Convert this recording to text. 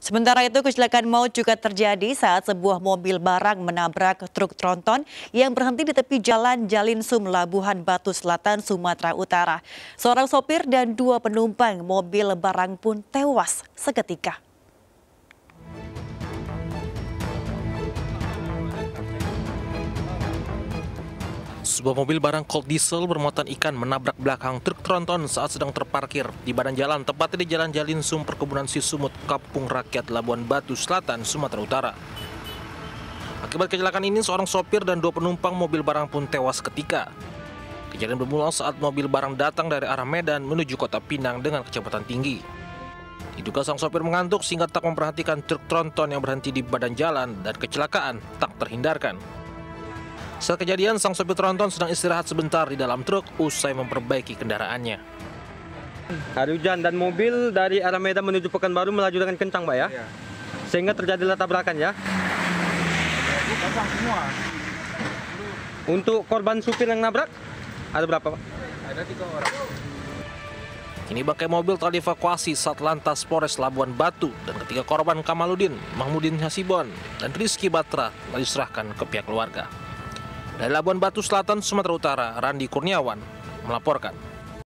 Sementara itu, kecelakaan maut juga terjadi saat sebuah mobil barang menabrak truk tronton yang berhenti di tepi jalan Jalinsum, Labuhan Batu Selatan, Sumatera Utara. Seorang sopir dan 2 penumpang mobil barang pun tewas seketika. Sebuah mobil barang Colt diesel bermuatan ikan menabrak belakang truk tronton saat sedang terparkir di badan jalan, tepatnya di Jalan Jalinsum, Perkebunan Sisumut, Kampung Rakyat, Labuhan Batu Selatan, Sumatera Utara. Akibat kecelakaan ini, seorang sopir dan 2 penumpang mobil barang pun tewas seketika. Kejadian bermula saat mobil barang datang dari arah Medan menuju Kota Pinang dengan kecepatan tinggi. Diduga sang sopir mengantuk sehingga tak memperhatikan truk tronton yang berhenti di badan jalan dan kecelakaan tak terhindarkan. Saat kejadian, sang sopir tronton sedang istirahat sebentar di dalam truk usai memperbaiki kendaraannya. Hari hujan dan mobil dari arah Medan menuju Pekanbaru melaju dengan kencang, Pak ya? Iya. Sehingga terjadilah tabrakan ya? Pasang semua. Untuk korban supir yang nabrak, ada berapa, Pak? Ada 3 orang. Kini bangkai mobil telah dievakuasi Satlantas Polres Labuhan Batu dan ketiga korban Kamaludin, Mahmudin Hasibon, dan Rizky Batra telah diserahkan ke pihak keluarga. Dari Labuhan Batu Selatan, Sumatera Utara, Randi Kurniawan melaporkan.